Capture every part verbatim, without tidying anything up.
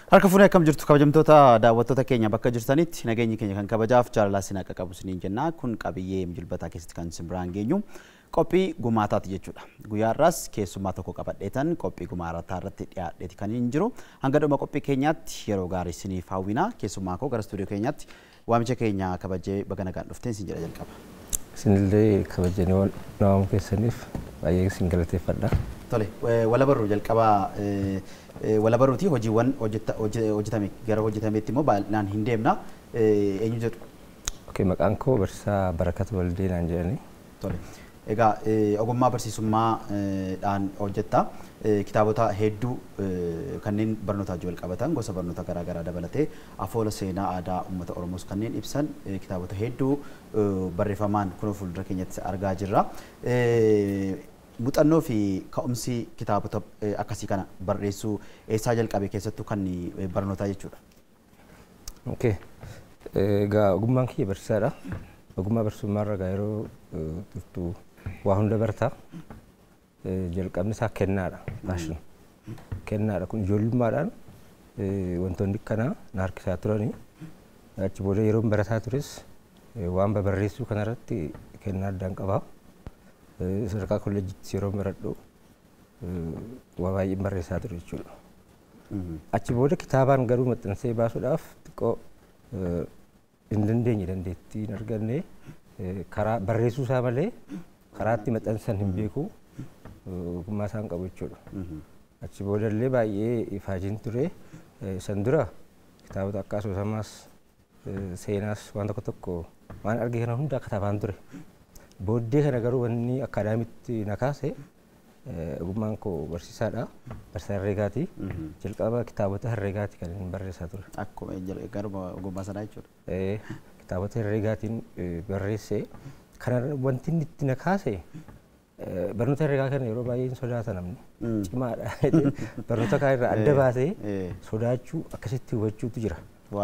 Harka fuunee akkam jirtu kabajamtoota daawwattoota keenya bakka jirtanitti nageenyi keenya kan kabajaaf jaalalaa isin akka qabu isiniin jenna. Kun qabiyyee Jilbataa keessatti kan isin biraan geenyu qophii gumaataati jechuudha. Guyyaa irraas keessummaa tokko qabadheetan qophii gumaataa irratti dhiyaadheeti kan hin jiru. Hanga dhuma qophii keenyaatti yeroo gaarii isiniif hawwina. Keessummaa koo gara stuudiyoo keenyaatti waamicha keenya kabajee baga nagaan dhufteen isin jedha jalqaba. Isinillee kabajanii waan keessaniif baay'ee isin galateeffadha. Tole, wala barru jalqaba wala barruuti hojiiwwan hojjetame gara hojjetameetti immoo baay'inaan hin deemna. Eenyu jedhu? Okay, maqaan koo Barsiisaa Barakat Waldee naan jedhani. Tole. Egaa ogummaa barsiisummaadhaan hojjetta. Kitaabota hedduu kanneen barnoota wajjin wal qabatan gosa barnoota garaa garaa dabalatee afoola seenaa aadaa uummata Oromoos kanneen ibsan kitaabota hedduu barreeffamaan kun fuuldura keenyatti argaa jirra. Muuxannoo fi ka'umsi kitaabota akkasii kana barreessuu eessaa jalqabe keessattuu kan barnootaa jechuudha. Okay. Egaa ogummaan kiyya barsiisaadha. Ogummaa barsiisummaa irra yeroo turtu waa hunda bartaa. Jalqabni isaa kennaadha. Faashin. Kennaadha kun ijoollummaadhaan wantoonni kana na harkisaa turanii achi booda yeroo barataa tures waan barreessuu kanarratti kennaa addaan qabaa. Sadarkaa kolleejjiitti yeroo baradhu waa baay'een barreessaa ture jechuudha. Achi booda kitaabaan garuu maxxansee baasuudhaaf xiqqoo hin dandeenye dandeettii hin arganne karaa barreessuu isaa malee karaa itti maxxansan hin beeku ogummaa isaan qabu jechuudha. Achi booda illee baay'ee ifaajiin ture san dura kitaabota akka asoosamaas seenaas waan tokko tokko waan arge kana hunda kataabaan ture. Booddee kana garuu wanni akaadaamiitti na kaase ogummaan koo barsiisaadha. Barsiisaa herreegaati. Jalqaba kitaabota herreegaati kan inni barreessaa ture. Akkuma garuma ogummaa sanaa jechuudha. Kitaabota herreegaatiin barreesse. Kana wanti inni itti na kaase barnoota herreegaa kana yeroo baay'ee sodaata namni. Cimaadha. Barnoota kaan irraa adda baasee sodaachuu akkasitti hubachuutu jira.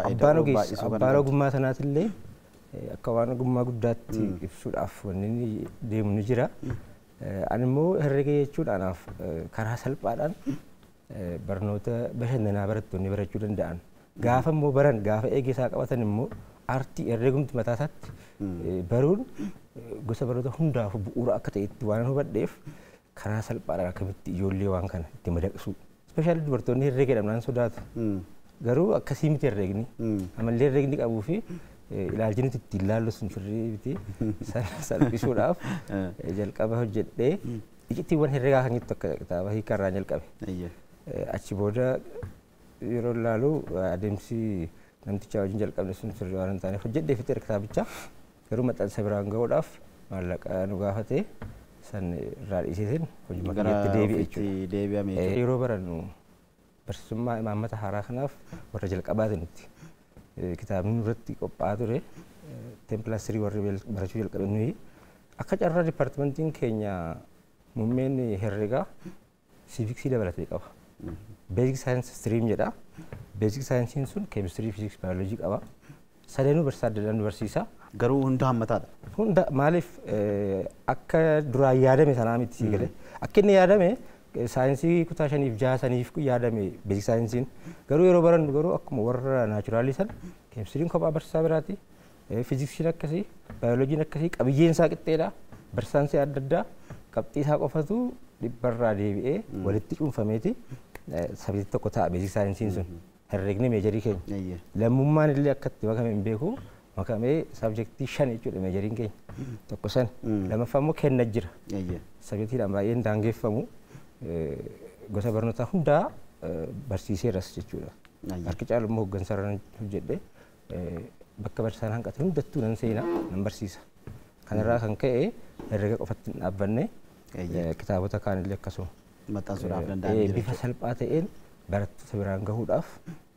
Abbaan ogummaa sanaatillee akka waan ogummaa guddaatti ibsuudhaaf wanni deemu ni jira. Ani immoo herreega jechuun anaaf karaa salphaadhaan barnoota bashannanaa barattoonni barachuu danda'an. Gaafa immoo baran gaafa eegesaa qabatan immoo aartii herreegumti mataa isaatti baruun gosa barnoota hundaaf bu'uura akka ta'etti waan hubadheef karaa salphaadhaan akkamitti ijoollee waan kana itti madaqsu. Ispeeshaalii dubartoonni herreega jedhamnaan sodaatu. Garuu akkasii miti herreegni. Amallee herreegni qabuu fi ilaalchi nuti ittiin ilaallu sun firrii biti salphisuudhaaf jalqaba hojjedhee icciitiiwwan herreegaa kan jettu akka kitaaba hiikarraa jalqabe. Achi booda yeroo ilaalu adeemsi namticha wajjin jalqabne sun firrii waan hin taaneef hojjedhee fixeera kitaabicha garuu maxxansa biraan ga'uudhaaf maallaqa nu gaafatee san irraa dhiiseetiin hojii maqaatti deebi'e jechuudha. Yeroo barannu barsiisummaa imaammata haaraa kanaaf warra jalqabaati nuti. Kitaabni irratti qophaa'aa ture teempilaasirii warri barachuu jalqabe nuyi akka carraa dipaartimentiin keenya muummeen herreegaa siiviksii dabalatee qaba. Beezik saayinsii istiriim jedha. Beezik saayinsiin sun keemistirii, fiiziksii, baayoloojii qaba. Sadeenuu barsiisaa adda addaa nu barsiisa. Garuu hunda hammataadha. Hunda maaliif akka duraan yaadame sanaa miti sii galee akka inni yaadame saayinsii kutaa shaniif jaha saniif yaadame beezik saayinsiin garuu yeroo barannu garuu akkuma warra naachuraalii san keemistiriin kophaa barsiisaa biraati fiiziksiin akkasii baayoloojiin akkasii qabiyyeen isaa qixxeedha barsiisaan isaa adda addaa qabxii isaa qofatu dhibbarraa deebi'ee walitti cuunfameeti sabiitti tokko ta'a beezik saayinsiin sun herreegni meejarii keenya lammummaan illee akkatti makame hin beeku makamee sabjektii shan jechuudha meejariin keenya tokko san lammaffaa immoo kenna jira sabjektiidhaan baay'een daangeffamu. Gosa barnootaa hundaa barsiiseeras jechuudha. Harki caalu immoo hooggansarraan hojjedhe bakka barsiisaan hanqate hundattuu nan seenaa nan barsiisa. Kanarraa kan ka'e herreega qofatti hin dhaabbanne kitaabota kaanillee akkasuma. Maxxansuudhaaf danda'an bifa salphaa ta'een barattoota biraan gahuudhaaf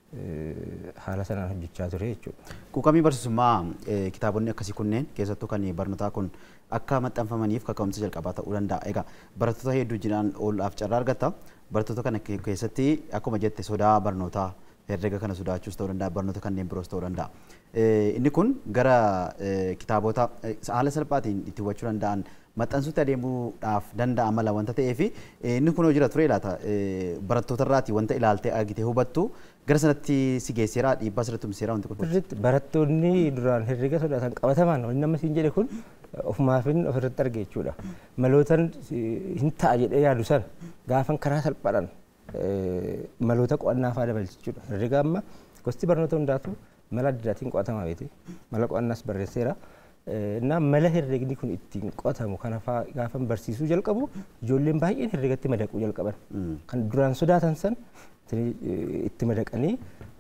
haala sanaan hojjechaa ture jechuudha. Quuqamii barsiisummaa kitaabonni akkasii kunneen keessattuu kan barnootaa kun akka maxxanfamaniif kaka'umsa jalqabaa ta'uu danda'a. Egaa barattoota hedduu jiraan ooluudhaaf carraa argata. Barattoota kana keessatti akkuma jette sodaa barnootaa herrega kana sodaachuus ta'uu danda'a barnoota kanneen biroos ta'uu danda'a. Inni kun gara kitaabota haala salphaatiin itti hubachuu danda'an maxxansuutti adeemuudhaaf danda'a mala wanta ta'eef inni kun hojii irra ture laata barattoota irraati wanta ilaaltee argitee hubattu gara sanatti si geesseera dhiibbaa sirriitti tumseera wanti kun. Barattoonni duraan herrega sodaatan qabatamaan wanni nama siin jedhe kun ofumaafin ofirratti arge jechuudha. Malootan hin ta'a jedhee yaadu sana gaafan karaa salphaadhaan maloota qo'annaa fa'aa dabalchichuudha. Herrega amma gosti barnoota hundaatu mala adda addaatiin qo'atamaa beete mala qo'annaas barreesseera. Naa mala herregni kun ittiin qo'atamu kana fa'aa gaafan barsiisuu jalqabu ijoolleen baay'een herregatti madaquu jalqaban. Kan duraan sodaatan san itti madaqanii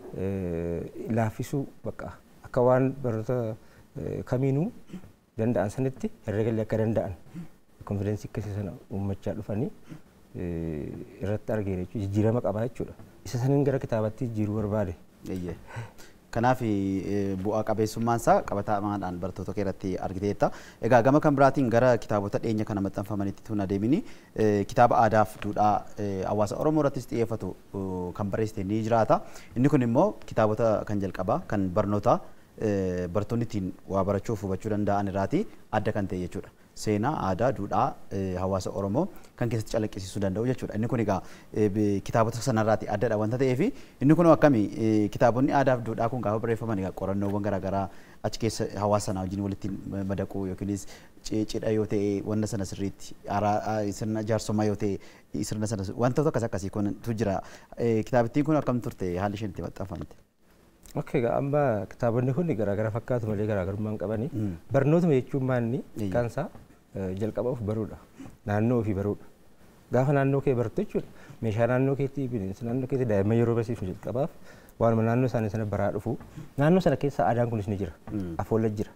laaffisuu bakka akka waan barnoota kamiinuu danda'an sanitti herregallee akka danda'an konfidensii akkasii sana uummachaa dhufanii irratti argee jechuudha jijjiirama qabaa jechuudha. Isa saniin gara kitaabatti jijjiiruu barbaade. Kanaaf bu'aa qabeessummaan isaa qabatamaadhaan barattoota keessatti argiteetta. Egaa gama kan biraatiin gara kitaabota dhiyeenya kana maxxanfamanitti tun adeemini kitaaba aadaa fi duudhaa hawaasa Oromoo irrattis xiyyeeffatu kan barreessite ni jiraata. Inni kun immoo kitaabota kan jalqabaa kan barnoota barattoonni ittiin waa barachuuf hubachuu danda'an irraati adda kan ta'e jechuudha. Seenaa, aadaa, duudhaa hawaasa Oromoo kan keessatti calaqqisiisuu danda'u jechuudha. Inni kun egaa kitaabota sanarraati addadha wanta ta'eef inni kun akkamii kitaabonni aadaa fi duudhaa kun gaafa barreeffaman egaa qorannoowwan garaagaraa achi keessa hawaasa sanaa wajjin walitti madaquu yookiinis cidha yoo ta'e wanta sana sirriitti sirna jaarsummaa yoo ta'e sirna sana wantoota akkas akkasii kuntu jira. Kitaabittiin kun akkam turte haalli isheen itti maxxanfamte? Oke, amma kitaabonni kun garaagara fakkaatu malee garaagarummaa hin qabani. Barnootuma jechuun maanni kansa jalqaba of baruudha. Naannoo ofii baruudha. Gaafa naannoo kee bartu jechuudha. Meeshaa naannoo keetti bineensa naannoo keetti daa'imman yeroo barsiifnu jalqabaaf waanuma naannoo isaanii sana baraa dhufu. Naannoo sana keessa aadaan kunis ni jira. Afoolla jira.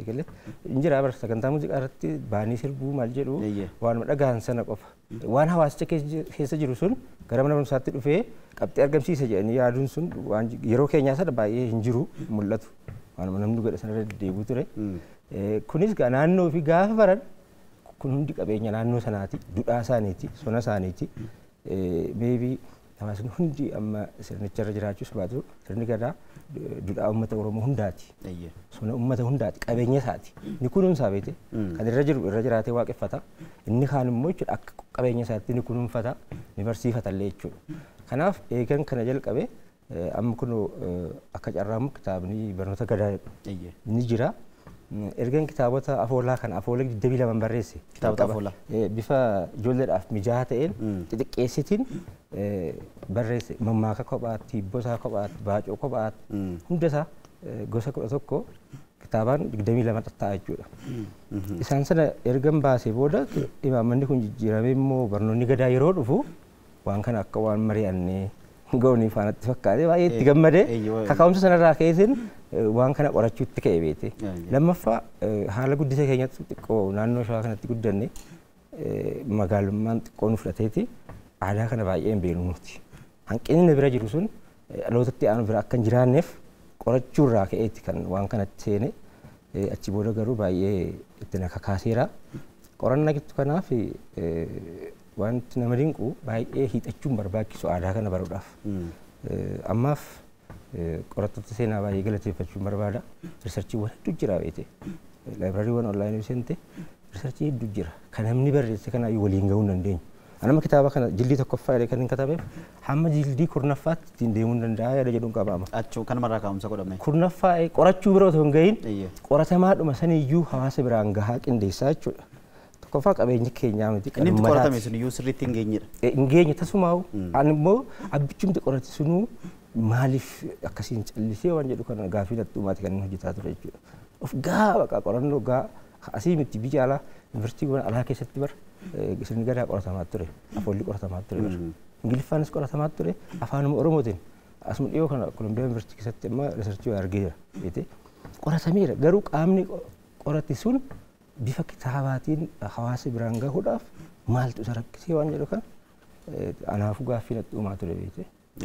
Injira bara sagantaa muuziqaa irratti baanii sirbuu maal jedhu waanuma dhagaan sana qofa. Waan hawaasicha keessa jiru sun gara mana barumsaatti dhufee qabxii argamsiisa jedhanii yaaduun sun waan yeroo keenyaa sana baay'ee hin jiru mul'atu. Waanuma namni godha sana irra deebi'u ture. Kunis naannoo fi gaafa baran kun hundi qabeenya naannoo sanaati, duudhaa isaaniiti, sona isaaniiti. Beebii hawaasni hundi amma sirnicharra jiraachuus baatu sirni gadaa duudhaa uummata Oromoo hundaati. Sona uummata hundaati, qabeenya isaati. Ni kunuunsaa beete kan irra jiru irra jiraatee waaqeffata. Inni kaan immoo jechuudha akka qabeenya isaatti ni kunuunfata, ni barsiifata illee jechuudha. Kanaaf eegan kana jalqabe amma kun akka carraamu kitaabni barnoota gadaa ni jira. Ergan kitaabota afoolaa kan afoola digdamii lama barreesse. Kitaabota afoolaa. Bifa ijoolleedhaaf mijaa'aa ta'een xixiqqeessitiin barreesse. Mammaaka kophaatti, hibbosaa kophaatti, baacoo kophaatti hundasaa gosa kudha tokko kitaabaan digdamii lama ta'a jechuudha. Isaan sana ergan baasee booda imaammanni kun jijjiiramee immoo barnoonni gadaa yeroo dhufu waan kana akka waan mari'annee ga'uunii faanatti fakkaate baay'ee itti gammadee kaka'umsa sanarraa keessin waan kana qorachuutti ka'e beete. Lammaffaa haala guddisa keenyatti xiqqoo naannoo shawaa kanatti guddanne magaalummaan xiqqoo nu fudhateeti aadaa kana baay'ee hin beeknu nuti. Hanqinni bira jiru sun dhalootatti aanu bira akka hin jiraanneef qorachuurraa ka'eeti kan waan kanatti seene achi booda garuu baay'ee itti na kakaaseera. Qorannaa gittu kanaaf wanti nama dinqu baay'ee hiixachuun barbaachisu aadaa kana baruudhaaf. Ammaaf qorattoota seenaa baay'ee galateeffachuun barbaada. Riisarchiiwwan hedduu jira beete. Laayibraariiwwan onlaayinii seente riisarchii hedduu jira. Kan namni barreesse kana waliin gahuu hin dandeenyu. Anama kitaaba kana jildii tokkoffaa jedhee kan hin katabeef hamma jildii kurnaffaatti ittiin deemuu hin danda'a yaada jedhuun qabaama. Achuu kanumarraa ka'umsa godhame. Kurnaffaa qorachuu bira otoo hin gahin qoratamaadhuma saniyyuu hawaasa biraan gahaa qindeessaa jechuudha. Tokkoffaa qabeenya keenyaa miti. Inni itti qoratame sun iyyuu sirriitti hin geenyedha. Hin geenye tasumaa'u ani immoo abbichumti qorate sunuu maaliif akkasiin callisee waan jedhu kana gaafii natti uumaati kan inni hojjetaa ture jechuudha. Of gaa baqa qorannoo gaa asii miti biyya alaa yuunivarsiitiiwwan alaa keessatti bara sirni gadaa qoratamaa ture. Afoolli qoratamaa ture bara. Ingiliffaanis qoratamaa ture. Afaanuma Oromootiin asuma dhiyoo kana Kolumbiyaa yuunivarsiitii keessatti amma riisarchii argeera beete. Qoratameera garuu qaamni qorate sun bifa kitaabaatiin hawaasa biraan gahuudhaaf maaltu isa rakkisee waan jedhu kan anaafuu gaaffii natti uumaa ture beete.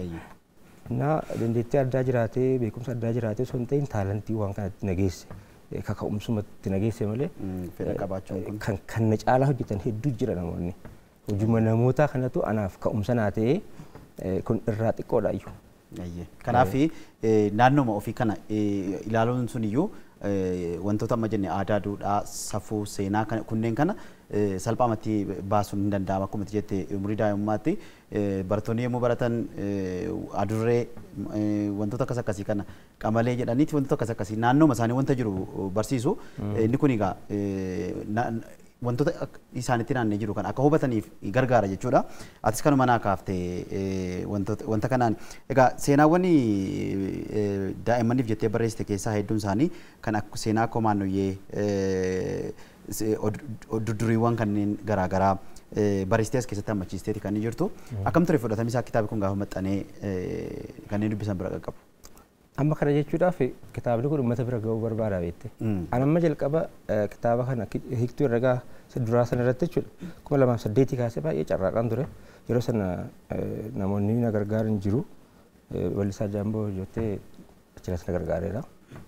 Naa dandeettii addaa jiraatee beekumsa addaa jiraatee osoo hin ta'in taalantii waan kanatti nageesse kaka'umsumatti nageesse malee kan kan na caalaa hojjetan hedduu jira namoonni. Hojuma namoota kanatu anaaf ka'umsa naa ta'ee kun irraa xiqqoodha iyyuu. Kanaaf naannooma ofii kana ilaaluun sun iyyuu wantoota amma jenne aadaa, duudhaa, safuu, seenaa kunneen kana salphaamatti baasuun hin danda'ama. Akkuma jette umurii daa'imummaatti barattoonni yommuu baratan adurree wantoota akkas akkasii kana qamalee jedhaniiti wantoota akkas akkasii naannooma isaanii wanta jiru barsiisu. Inni kun egaa wantoota isaanitti naannee jiru kan akka hubataniif gargaara jechuudha. Atis kanuma naa kaaftee wanta kanaan egaa seenaawwan daa'immaniif jettee barreessite keessaa hedduun isaanii kan akka seenaa akka maannoyyee durduriiwwan kanneen garaagaraa barreessitee as keessatti hammachiisteeti kan jirtu. Akkam ture fudhatami isaa kitaabni kun gaafa maxxanee kanneen dubbisan bira qaqqabu? Amma kana jechuudhaaf kitaabni kun uummata bira ga'uu barbaada beekte. Ani amma jalqaba kitaaba kana hiiktuu herregaa duraa sana irratti jechuudha. kuma lamaaf saddeetii kaasee baay'ee carraaqaan ture. Yeroo sana namoonni na gargaaran jiru. Wallisaa Jaamboo jettee achiras na gargaareera.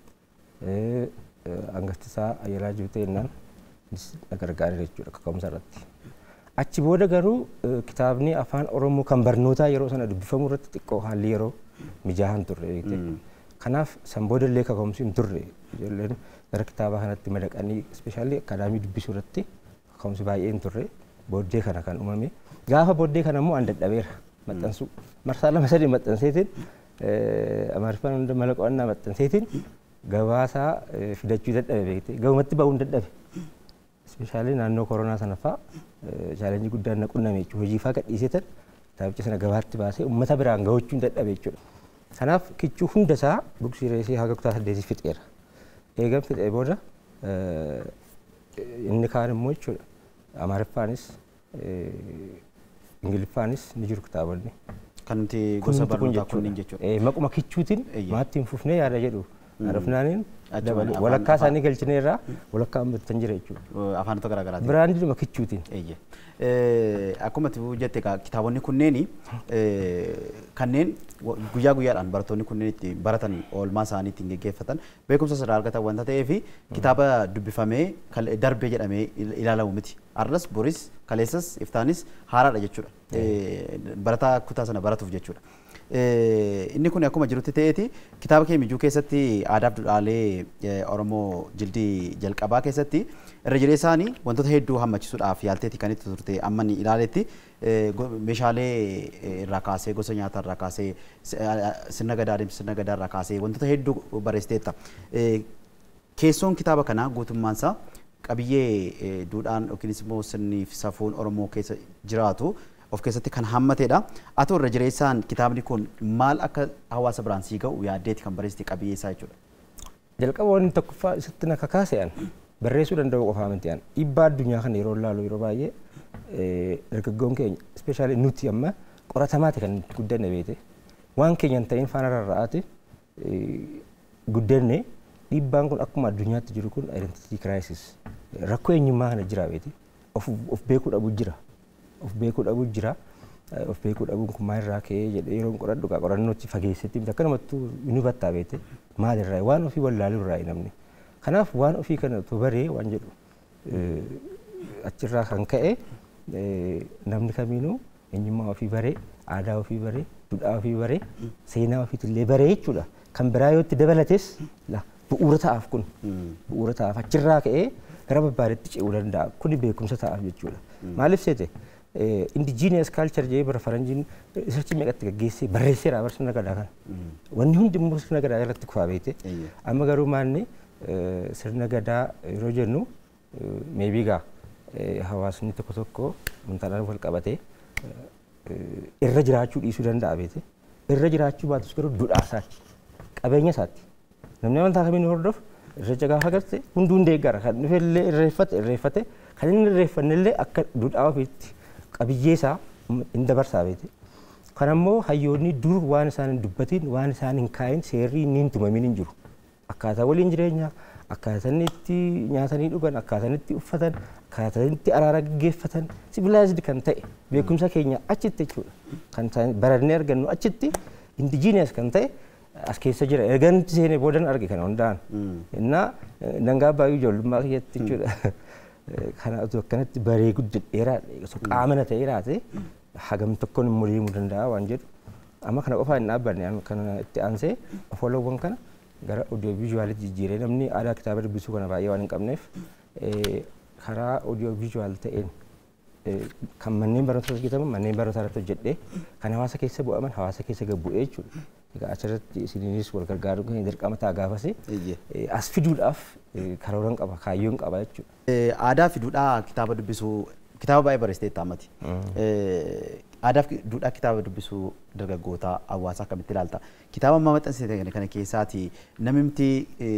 Hangaftisaa Ayyalaa Juutee innaan na gargaareera jechuudha kaka'umsa irratti. Achi booda garuu kitaabni afaan Oromoo kan barnootaa yeroo sana dubbifamu irratti xiqqoo haalli yeroo mijaa'aan turre beekte. Kanaaf san booda illee kaka'umsi hin turre. Ijoolleen gara kitaaba kanatti madaqanii ispeeshaalii akaadaamii dubbisuu irratti kaka'umsi baay'ee hin turre. Booddee kana kan uumame. Gaafa booddee kana immoo an dadhabeera maxxansuu. Marsaa lama sadii maxxanseetiin Amaariffaan hunda mala qo'annaa maxxanseetiin gabaasaa fidachuu dadhabe beekte. Gabumatti ba'uun dadhabe. Ispeeshaalii naannoo koronaa sana fa'aa chaalenjii guddaan na qunname jechuudha. Hojii fa'aa gadhiiseetan kitaabicha sana gabaatti baasee uummata biraan gahuun dadhabe jechuudha. Kanaaf kichuu hundasaa buksiireesii haga kutaa saddeetii fixeera. Eegan fixee booda inni kaan immoo jechuudha Amaariffaanis Ingiliffaanis ni jiru kitaabonni. Kan nuti gosa barnootaa kunniin jechuudha. Maquma kichuutiin maatti hin fufnee yaada jedhu. Arafnaaniin walakkaa isaanii galchineerraa walakkaa hammattan jira jechuudha. Afaanota garaagaraati. Biraandii kichuutiin. Akkuma jette kitaabonni kunneen kanneen guyyaa guyyaadhaan barattoonni kunneen itti baratan oolmaa isaanii ittiin geggeeffatan beekumsa sirraa argatan wanta ta'eef kitaaba dubbifamee darbee jedhamee ilaalamu miti. Arras boris kaleessas iftaanis haaraadha jechuudha. Barataa kutaa sana baratuuf jechuudha. Inni kun akkuma jirutti ta'eeti kitaaba kee mijuu keessatti aadaa fi duudhaalee Oromoo jildii jalqabaa keessatti irra jireessaanii wantoota hedduu hammachisuudhaaf yaalteeti kan itti turte amma ni ilaaletti meeshaalee irraa kaasee gosa nyaataa irraa kaasee sirna gadaa adeemsa sirna gadaa irraa kaasee wantoota hedduu barreessiteetta. Keessoon kitaaba kanaa guutummaan isaa qabiyyee duudhaan yookiinis immoo sirnii fi safuun Oromoo keessa jiraatu of keessatti kan hammateedha. Atoo irra jireessaan kitaabni kun maal akka hawaasa biraan sii ga'u yaaddeeti kan barreessite qabiyyee isaa jechuudha. Jalqaba wanni tokkoffaa isatti na kakaase'an barreessuu danda'u qofaa miti an dhiibbaa addunyaa kana yeroo ilaalu yeroo baay'ee dargaggoon keenya ispeeshaalii nuti amma qoratamaati kan guddanne beete waan keenya hin ta'in faana rarra'aati guddanne dhiibbaan kun akkuma addunyaatti jiru kun identity crisis rakkoo eenyummaa kana jira beete of beekuu dhabu jira. Of beekuu dhabu jira. Of beekuu dhabuun kun maalirraa ka'ee jedhee yeroo qoradhu qorannootti fageessetti akka namattuu ni hubattaa beete maalirraa waan ofii wallaaluu irraa namni. Kanaaf waan ofii kana otoo baree waan jedhu achirraa kan ka'e namni kamiinuu eenyummaa ofii baree aadaa ofii baree duudhaa ofii baree seenaa ofiitillee baree jechuudha. Kan biraa yoo itti dabalates bu'uura ta'aaf kun bu'uura ta'aaf achirraa ka'ee gara barbaadetti ce'uu danda'a. Kuni beekumsa ta'aaf jechuudha. Maaliif seete indigenous culture jee bara faranjiin research meeqatti gaggeessee barreesseera bara sirna gadaa kana. Wanni hundi immoo sirna gadaa irratti kufaa beete. Amma garuu maanni sirna gadaa yeroo jennu meebii gaa hawaasni tokko tokko muntaanaan wal qabatee irra jiraachuu dhiisuu danda'a beete. Irra jiraachuu baatus garuu duudhaa isaati. Qabeenya isaati. Namni amantaa kamiin hordofu irreecha gaafa garte hunduu deeggara kan dhufellee irreeffate irreeffate kan inni irreeffannellee akka duudhaa ofiitti qabiyyee isaa hin dabarsaa beete. Kan ammoo hayyoonni dur waan isaan hin dubbatiin waan isaan hin kaa'in seerri inni hin tumamin hin jiru. Akkaataa waliin jireenyaa akkaataa itti nyaatanii dhugan akkaataa itti uffatan akkaataa itti araara gaggeeffatan civilaayizd kan ta'e beekumsa keenya achitti jechuudha. Kan barannee argannu achitti indigenous kan ta'e as keessa jira. Erganti seenee boodan arge kana hundaan. Innaa dangaa baay'ee ijoollummaa keessatti jechuudha. Kana otoo akkanatti baree guddaa dheeraa qaamana ta'ee raate hagam tokkoon immoo deemuu danda'a waan jedhu amma kana qofaa hin dhaabbanne kana itti aansee afoolawwan kana gara audio visualitti jijjiiree namni aadaa kitaaba dubbisuu kana baay'ee waan hin qabneef karaa audio visual ta'een kan manneen barnootaa hojjetaman manneen barnootaa irratti hojjedhee kan hawaasa keessa bu'aman hawaasa keessa gabbu'ee jechuudha. Egaa achirratti isiniinis wal gargaaruu kan dirqama ta'a gaafasee as fiduudhaaf karooran qaba kaayyoon qaba jechuudha. Aadaa fi duudhaa kitaaba dubbisuu kitaaba baay'ee barreessitee taamati. Aadaa fi duudhaa kitaaba dubbisuu dargaggootaa hawaasaa akkamitti ilaalta? Kitaaba amma maxxansite kana keessaati namni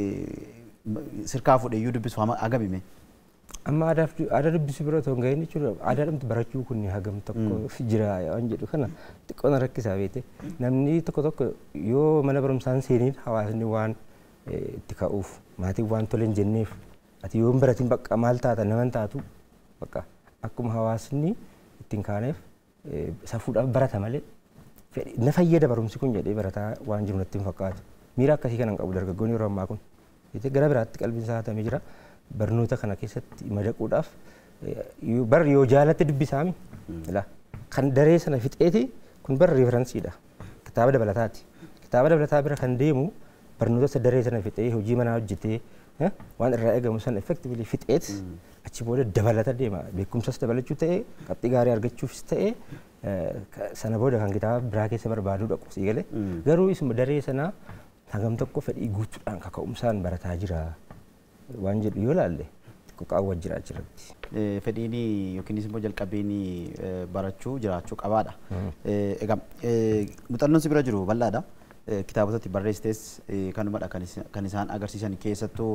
sirkaa fuudhee iyyuu dubbisu hagamime? Amma aadaa dubbisuu bira otoo hin gahin jechuudha. Aadaadhamti barachuu kun hagam tokko jira waan jedhu kana xiqqoo na rakkisaa beekte. Namni tokko tokko yoo mana barumsaan seeniin hawaasni waan itti ka'uuf maatiin waan tole hin jenneef ati yoo hin baratiin bakka maal taata nama hin taatu bakka akkuma hawaasni ittiin kaaneef safuudhaaf barata malee na fayyada barumsi kun jedhee barataa waan jiru natti hin fakkaatu. Miira akkasii kana hin qabu dargaggoonni yeroo ammaa kun. Gara biraatti qalbiin isaa hatamee jira. Barnoota kana keessatti madaquudhaaf bar yoo jaalatte dubbisaami kan daree sana fixeeti kun bar referansiidha kitaaba dabalataati kitaaba dabalataa bira kan deemu barnoota daree sana fixee hojii manaa hojjetee waan irraa eegamu sana effectively fixeet achi booda dabalata deema beekumsas dabalachuu ta'ee qabxii gaarii argachuufis ta'ee sana booda kan kitaaba biraa keessa barbaaduu dhaqu sii galee garuu isuma daree sanaa hagam tokko fedhii guutuudhaan kaka'umsaan barataa jira. Waan jedhu yoo laalle xiqqoo qaawwa jira achirratti. Fedhiin yookiinis immoo jalqabbiin barachuu jiraachuu qabaadha. Egaa muuxannoon si bira jiru bal'aadha. Kitaabotatti barreessites kanumadha kan isaan agarsiisan keessattuu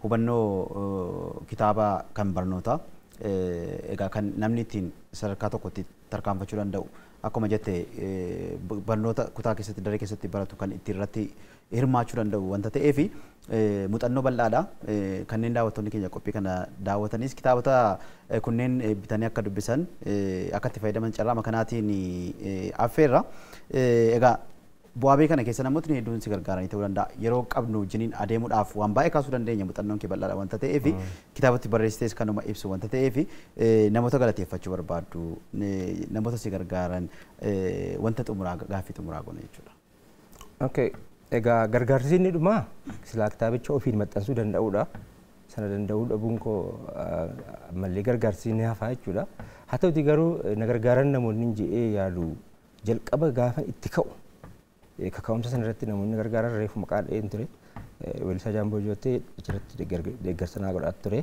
hubannoo kitaaba kan barnootaa egaa kan namni ittiin sadarkaa tokkotti tarkaanfachuu danda'u akkuma jette barnoota kutaa keessatti daree keessatti baratu kan itti irratti hirmaachuu danda'u wanta ta'eef muuxannoo bal'aadha. Kanneen daawwattoonni keenya qophii kana daawwatanis kitaabota kunneen bitanii akka dubbisan akka itti fayyadaman carraa kanaatiin affeerra. Egaa bu'aa bee kana keessa namootni hedduun si gargaaranii ta'uu danda'a. Yeroo qabnu wajjiniin adeemuudhaaf waan baay'ee kaasuu dandeenya muuxannoon kee bal'aadha wanta ta'eef kitaabatti barreessitees kanuma ibsu wanta ta'eef namoota galateeffachuu barbaaddu namoota si gargaaran wanta xumuraa gaaffii xumuraa goone jechuudha. Okay. Egaa gargaarsi inni dhumaa silaa kitaabicha ofiin maxxansuu danda'uudha. Sana danda'uu dhabuun koo mallee gargaarsi ni hafaa jechuudha. Haa ta'uti garuu na gargaaran namoonni jedhee yaadu jalqaba gaafa itti ka'u kaka'umsa sana irratti namoonni gargaaran reefu maqaa dha'een ture. Weellisaa Jaamboo Joottee achirratti deeggarsa naa godhaa ture.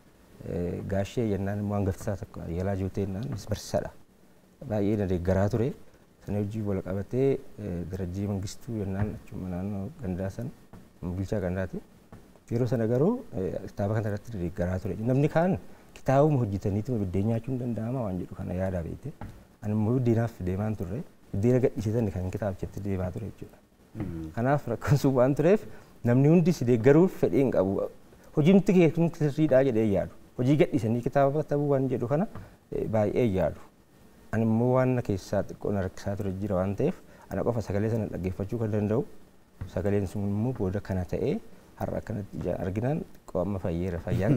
Gaashee jennaan immoo hangaftisaa tokko Yalaa Joottee jennaan barsiisaadha. Baay'ee na deeggaraa ture. Sana hojii wal qabatee darajjii mangistuu yennaan achuma naannoo gandaa sana bulchaa gandaati. Yeroo sana garuu kitaaba kana irratti deeggaraa ture. Namni kaan kitaabuma hojjetaniitu biddeen nyaachuun danda'ama waan jedhu kana yaadaa beekte. Ani immoo biddeenaaf deemaan turre. Biddeena gadhiisatan kan kitaabichatti deemaa ture jechuudha. Kanaaf rakkoon sun waan tureef namni hundi si deeggaruuf fedhii hin qabu. Hojiin nuti keessumaa sirriidhaa jedhee yaadu. Hojii gadhiisanii kitaaba katabuu waan jedhu kana baay'ee yaadu. Ani immoo waan keessaa xiqqoo na rakkisaa ture jira waan ta'eef ana qofa sagalee sana dhaggeeffachuu kan danda'u sagaleen sun immoo booda kana ta'ee har'a akkanatti arginaan xiqqoo amma fayyeera fayyaan.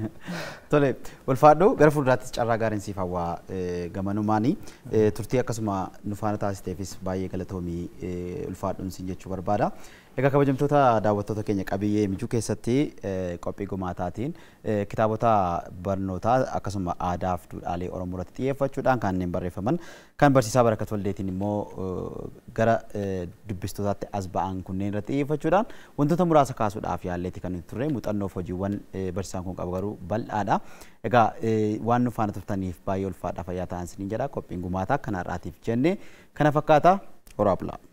Tole ulfaadhoo gara fuulduraattis carraa gaariin siif hawwaa gamanumaanii turtii akkasuma nu faana taasiteefis baay'ee galatoomii ulfaadhoon siin jechuu barbaada. Egaa kabajamtoota daawwattoota keenya qabiyyee mijuu keessatti qophii gumaataatiin kitaabota barnootaa akkasuma aadaa fi duudhaalee Oromoo irratti xiyyeeffachuudhaan kanneen barreeffaman kan barsiisaa Barakat Waldeetiin immoo gara dubbistootaatti as ba'an kunneen irratti xiyyeeffachuudhaan wantoota muraasa kaasuudhaaf yaalleetti kan nuti turre muuxannoof hojiiwwan barsiisaan kun qabu garuu bal'aadha. Egaa waan nu faana turtaniif baay'ee ulfaadhaa fayyaa ta'aa isiniin jedha qophiin gumaataa kana har'aatiif jennee kana fakkaata horaa bulaa.